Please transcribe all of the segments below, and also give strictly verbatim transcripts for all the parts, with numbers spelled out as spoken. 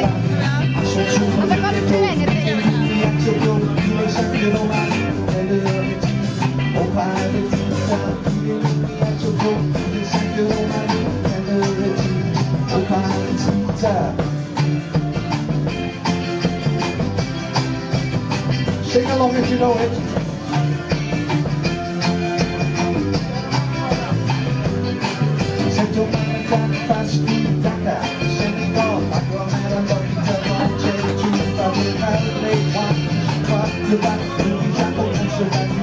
Sing along if you know it. Sento male quando passi da casa, senti no, ma come era l'occhio da noce, tu fai male, lei fa, fa, tu vai, tu mi sa come si va di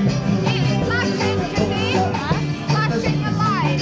Flashing a light.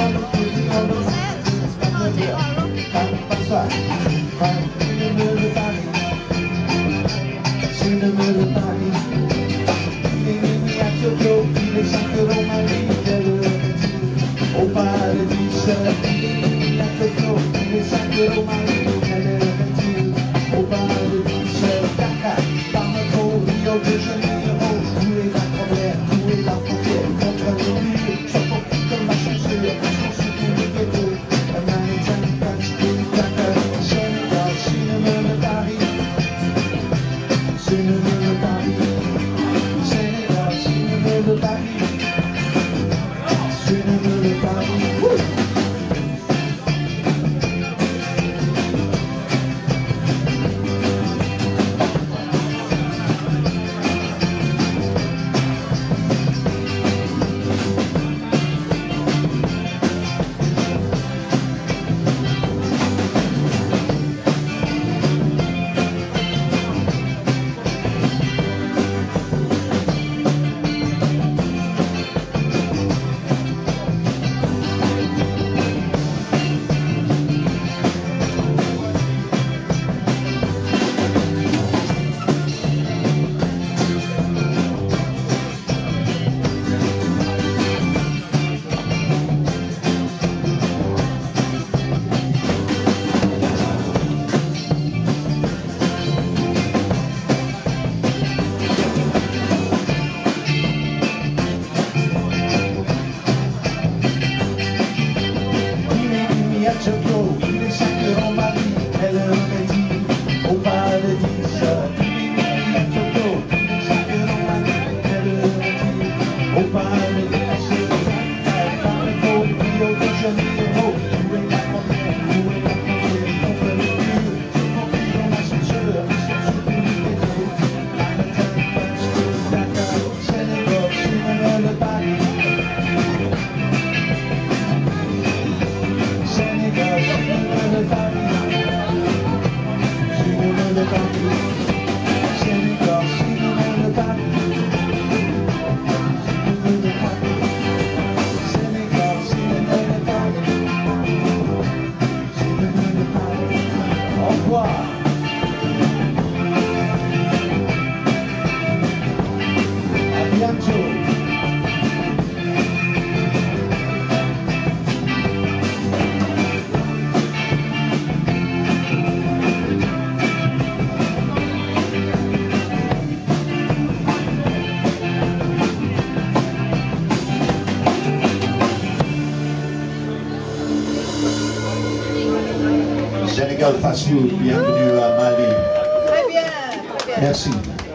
Sénégal Fast Food, bienvenue à Mali. Très bien, très bien. Merci.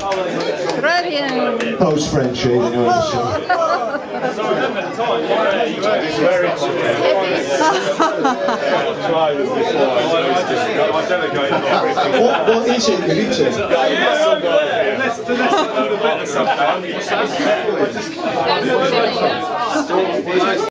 Très bien. Post French, you know what What is it you're eating?